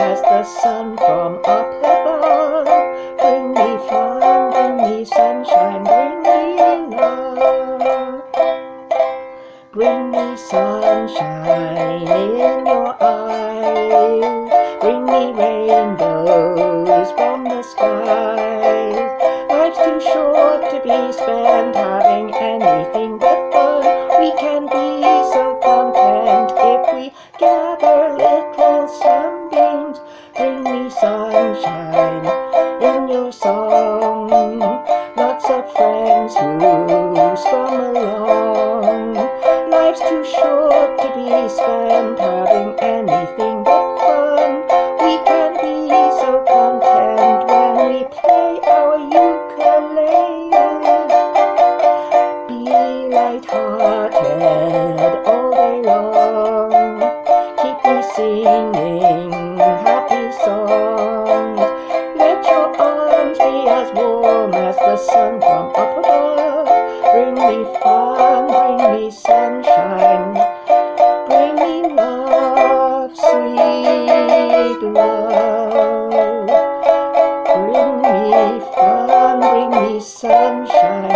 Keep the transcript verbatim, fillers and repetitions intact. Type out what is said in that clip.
as the sun from up above. Bring me fun, bring me sunshine, bring me love. Bring me sunshine in your eyes. Bring me rainbows from the skies. Life's too short to be spent having anything but fun. We can be so content if we gather little sunbeams. Bring me sunshine in your song. Lots of friends who strum along. Life's too short to be spent having anything but fun. We can be so content when we play our ukuleles. Be light-hearted all day long. Keep me singing happy songs. Let your arms be as warm as the sun from up above. Bring me fun, bring me sunshine, bring me love, sweet love. Bring me fun, bring me sunshine.